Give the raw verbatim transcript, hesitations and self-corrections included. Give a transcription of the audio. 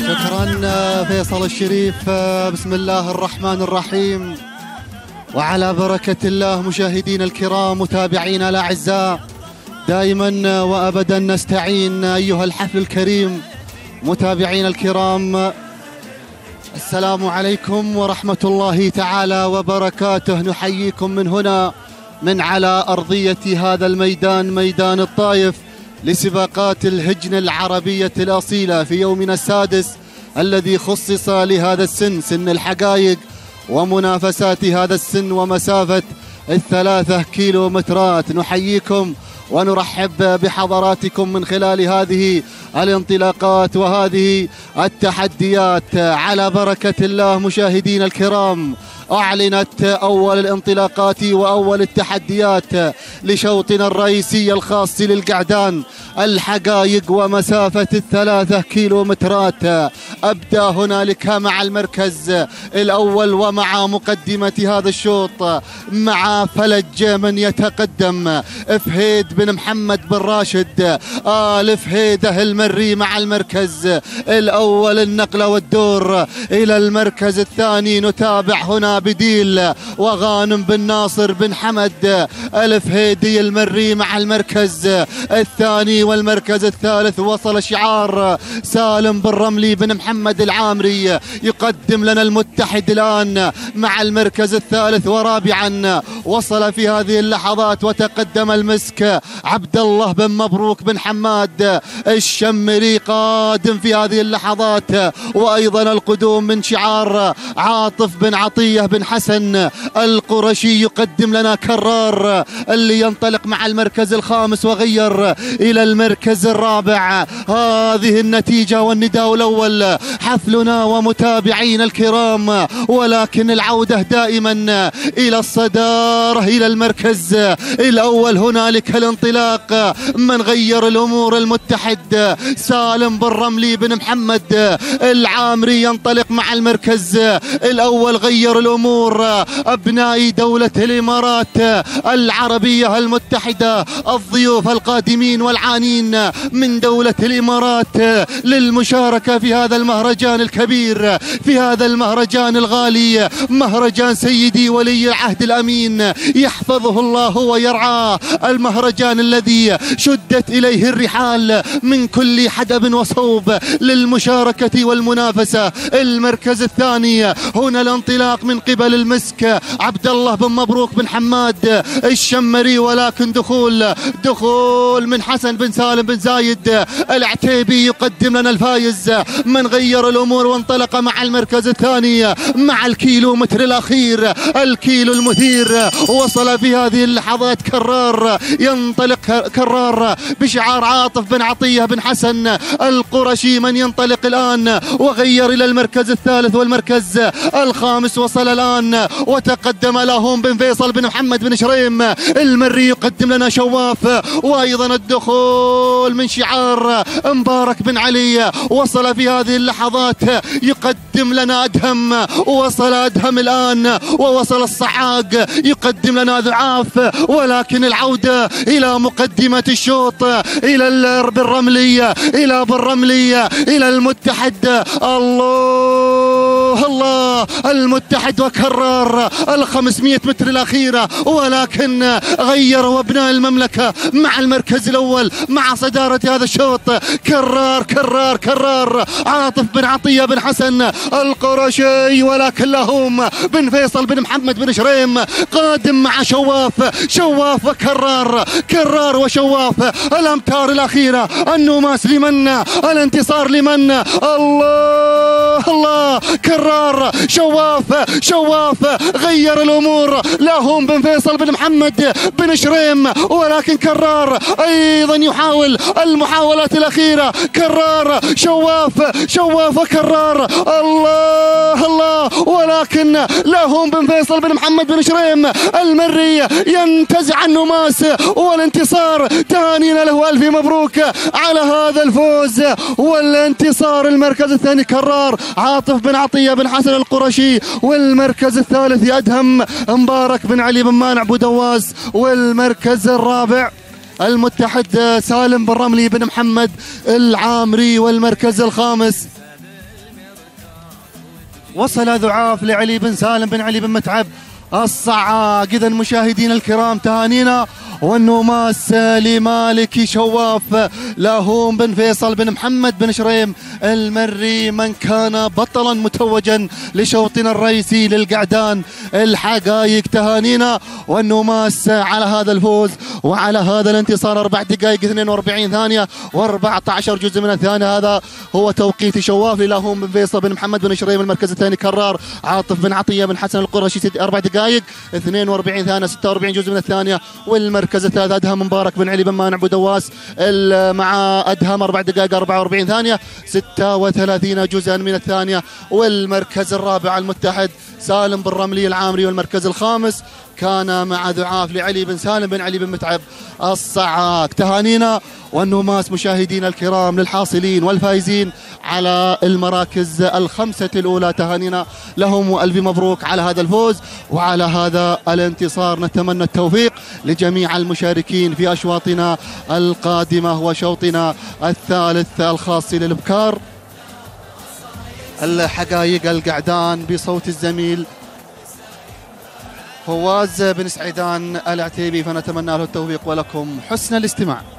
شكرا فيصل الشريف. بسم الله الرحمن الرحيم، وعلى بركة الله مشاهدينا الكرام متابعينا الأعزاء، دائما وأبدا نستعين أيها الحفل الكريم. متابعينا الكرام السلام عليكم ورحمة الله تعالى وبركاته. نحييكم من هنا من على أرضية هذا الميدان، ميدان الطائف، لسباقات الهجن العربية الأصيلة في يومنا السادس الذي خصص لهذا السن، سن الحقائق، ومنافسات هذا السن ومسافة الثلاثة كيلومترات. نحييكم ونرحب بحضراتكم من خلال هذه الانطلاقات وهذه التحديات. على بركة الله مشاهدينا الكرام، أعلنت أول الانطلاقات وأول التحديات لشوطنا الرئيسي الخاص للقعدان، الحقائق ومسافة الثلاثة كيلومترات. أبدأ هنالك مع المركز الأول ومع مقدمة هذا الشوط مع فلج من يتقدم فهيد بن محمد بن راشد آل فهيده المري مع المركز الأول. النقلة والدور إلى المركز الثاني، نتابع هنا بديل وغانم بن ناصر بن حمد الفهيدي المري مع المركز الثاني. والمركز الثالث وصل شعار سالم بن رملي بن محمد العامري يقدم لنا المتحد الآن مع المركز الثالث. ورابعا وصل في هذه اللحظات وتقدم المسك عبد الله بن مبروك بن حماد الشمري قادم في هذه اللحظات. وأيضا القدوم من شعار عاطف بن عطية بن حسن القرشي يقدم لنا كرار اللي ينطلق مع المركز الخامس وغير إلى المركز الرابع. هذه النتيجة والنداء الأول حفلنا ومتابعين الكرام، ولكن العودة دائما إلى الصدارة إلى المركز الأول. هنالك الانطلاق من غير الأمور، المتحد سالم بن رملي بن محمد العامري ينطلق مع المركز الأول. غير الأمور أبناء دولة الإمارات العربية المتحدة، الضيوف القادمين والعانين من دولة الإمارات للمشاركة في هذا المهرجان الكبير، في هذا المهرجان الغالي، مهرجان سيدي ولي العهد الأمين يحفظه الله ويرعاه، المهرجان الذي شدت إليه الرحال من كل حدب وصوب للمشاركة والمنافسة. المركز الثاني هنا الانطلاق من قبل المسك عبد الله بن مبروك بن حماد الشمري، ولكن دخول دخول من حسن بن سالم بن زايد العتيبي يقدم لنا الفايز من غير الأمور. وانطلق مع المركز الثاني مع الكيلومتر الأخير، الكيلو المثير. وصل في هذه اللحظات كرار، ينطلق كرار بشعار عاطف بن عطية بن حسن القرشي من ينطلق الآن وغير إلى المركز الثالث والمركز الخامس. وصل الآن وتقدم لهم بن فيصل بن محمد بن شريم المري يقدم لنا شواف. وأيضا الدخول من شعار مبارك بن علي. وصل في هذه اللحظات يقدم لنا أدهم، وصل أدهم الآن. ووصل الصعاق يقدم لنا ذعاف، ولكن العودة إلى مقدمة الشوط إلى بالرملية، إلى بالرملية، إلى المتحد. الله الله المتحد وكرر الخمسمائة متر الأخيرة، ولكن غيروا أبناء المملكة مع المركز الأول مع صدارة هذا الشوط. كرار كرار كرار عاطف بن عطية بن حسن القرشي، ولكن لهم بن فيصل بن محمد بن شريم قادم مع شواف. شواف وكرار، كرار وشواف. الأمتار الأخيرة، النوماس لمن، الانتصار لمن. الله الله كرار شواف شواف غير الأمور، لهم بن فيصل بن محمد بن شريم، ولكن كرار أيضا يحاول المحاولات الأخيرة. كرار شواف شواف وكرار. الله الله، ولكن لهم بن فيصل بن محمد بن شريم المري ينتزع النماس والانتصار. تهانينا له ألف مبروك على هذا الفوز والانتصار. المركز الثاني كرار عاطف بن عطية بن حسن القرشي، والمركز الثالث أدهم مبارك بن علي بن مانع بودواس، والمركز الرابع المتحد سالم بن رملي بن محمد العامري، والمركز الخامس وصل ذعاف لعلي بن سالم بن علي بن متعب الصعاق. إذا مشاهدينا الكرام تهانينا والنوماس لمالك شواف لاهوم بن فيصل بن محمد بن شريم المري، من كان بطلا متوجا لشوطنا الرئيسي للقعدان الحقايق. تهانينا والنوماس على هذا الفوز وعلى هذا الانتصار. أربع دقائق اثنين وأربعين ثانية وأربعة عشر جزء من الثانية، هذا هو توقيت شواف للاهوم بن فيصل بن محمد بن شريم. المركز الثاني كرار عاطف بن عطية بن حسن القرشي، أربع دقائق اثنين وأربعين ثانية ستة وأربعين جزء من الثانية. والمركز الثالث أدهم مبارك بن علي بن مانع بودواس مع أدهم أربع دقائق أربعة وأربعين ثانية ستة وثلاثين جزءا من الثانية. والمركز الرابع المتحد سالم بن رملي العامري. والمركز الخامس كان مع ذعاف لعلي بن سالم بن علي بن متعب الصعاق. تهانينا والنوماس مشاهدينا الكرام للحاصلين والفائزين على المراكز الخمسة الأولى، تهانينا لهم وألف مبروك على هذا الفوز وعلى هذا الانتصار. نتمنى التوفيق لجميع المشاركين في أشواطنا القادمة وشوطنا الثالث الخاص للبكار. الحقائق القعدان بصوت الزميل فواز بن سعيدان العتيبي، فنتمنى له التوفيق ولكم حسن الاستماع.